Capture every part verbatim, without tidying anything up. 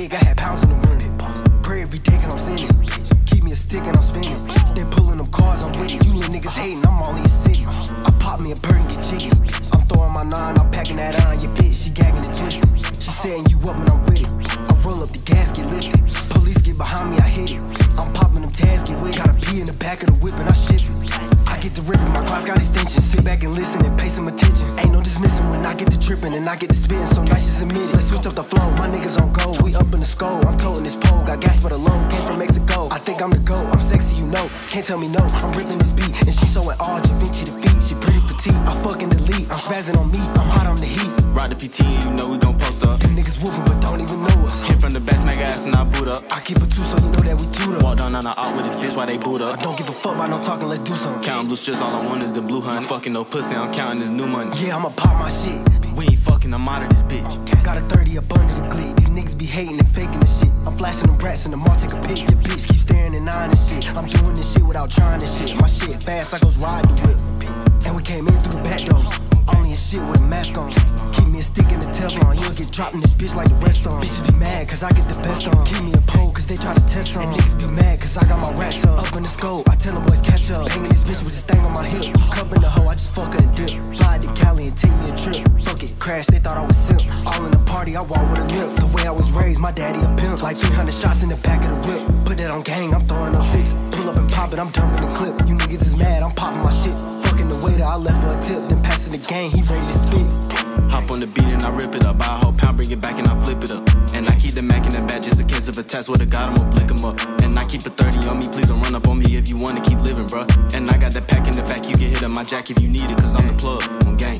leg, I had pounds in the room. Pray every day cause I'm sinning. Keep me a stick and I'm spinning. They pulling them cars, I'm with it. You little niggas hating, I'm all in your city. I pop me a bird and get jiggy. I'm throwing my nine, I'm packing that iron. Your bitch, she gagging and twisting. She setting you up and I'm with it. I roll up the gas, get lifted. Police get behind me, I hit it. I'm popping them tags, get wet. Got a pee in the back of the whip and I ship it. I get the ripping, my glass got extensions. Sit back and listen and pay some attention. Ain't no dismissing when I get the tripping and I get the spitting. So nice just admit it. Let's switch up the flow. My niggas on go. We up in the skull. I'm toting this pole. Got gas for the load. Came from Mexico. I think I'm the GOAT. I'm sexy, you know. Can't tell me no. I'm ripping this beat and she showing all Da Vinci the feet. She pretty petite. I fucking elite. I'm spazzing on me. I'm hot on the heat. Ride the P T and you know we gon' post up. Them niggas woofing but don't even know us. Hit from the back, smack ass and I boot up. I keep a two so you know that we two up. Walk down on the out with this bitch while they boot up. I don't give a fuck about no talking. Let's do something. Counting blue strips, all I want is the blue honey. Fucking no pussy, I'm counting this new money. Yeah, I'ma pop my shit. We ain't fucking, I'm out of this bitch. Got a thirty up under the clip. These niggas be hating and faking the shit. I'm flashing them rats in the mall, take a pic. Your bitch keep staring and eyeing and shit. I'm doing this shit without trying this shit. My shit fast, I goes ride the whip. And we came in through the back door. Only in shit with a mask on. Keep me a stick in the Teflon. You'll get dropped in this bitch like the rest on. Bitches be mad cause I get the best on. Keep me a pole cause they try to test on. And niggas be mad cause I got my rats up. Up in the scope, I tell them boys catch up. Hanging this bitch with this thing on my hip. You covering the hoe, I just fuck her and dip. Fly to Cali and take me a trip. Fuck it, crash, they thought I was simp. All in the party, I walk with a limp. The way I was raised, my daddy a pimp. Like three hundred shots in the back of the whip. Put that on gang, I'm throwing up six. Pull up and pop it, I'm dumping the clip. You niggas is mad, I'm popping my shit. Fucking the waiter, I left for a tip. Then passing the game, he ready to spit. Hop on the beat and I rip it up. Buy a whole pound, bring it back and I flip it up. And I keep the Mac in the back just in case of a test. With a God, I'ma blick him up. And I keep a thirty on me, please don't run up on me if you wanna keep living, bruh. And I got the pack in the back, you can hit up my jack if you need it, cause I'm the plug on gang.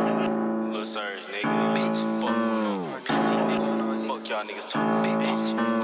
Lil Surge, nigga. Bitch. Fuck going on. P T, nigga. Fuck y'all niggas talking, bitch.